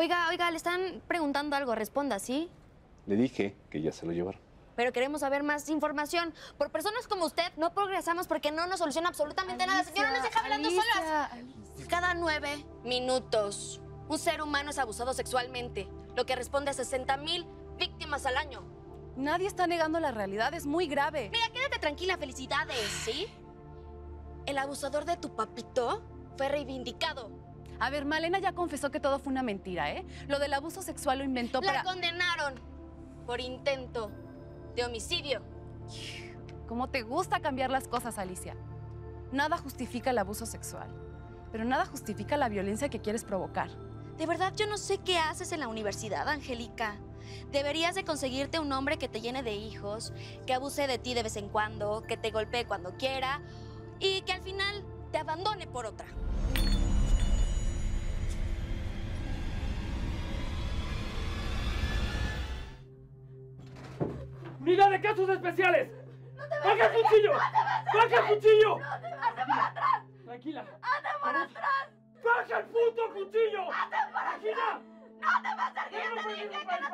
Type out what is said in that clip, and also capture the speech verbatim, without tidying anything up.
Oiga, oiga, le están preguntando algo, responda, ¿sí? Le dije que ya se lo llevaron. Pero queremos saber más información. Por personas como usted no progresamos porque no nos soluciona absolutamente Alicia, nada. Señora, nos deja hablando Alicia, solas. Alicia. Cada nueve minutos, un ser humano es abusado sexualmente, lo que responde a sesenta mil víctimas al año. Nadie está negando la realidad, es muy grave. Mira, quédate tranquila, felicidades, ¿sí? El abusador de tu papito fue reivindicado. A ver, Malena ya confesó que todo fue una mentira, ¿eh? Lo del abuso sexual lo inventó La para... condenaron por intento de homicidio. ¿Cómo te gusta cambiar las cosas, Alicia? Nada justifica el abuso sexual, pero nada justifica la violencia que quieres provocar. De verdad, yo no sé qué haces en la universidad, Angélica. Deberías de conseguirte un hombre que te llene de hijos, que abuse de ti de vez en cuando, que te golpee cuando quiera y que al final te abandone por otra. ¡Unidad de casos especiales! ¡Baja el cuchillo! ¡Baja el cuchillo! ¡No te vas para atrás! Tranquila. ¡Anda para atrás! ¡Baja el puto cuchillo! ¡Anda para atrás! ¡Tranquila! ¡No te vas a ir! ¡Te dije que no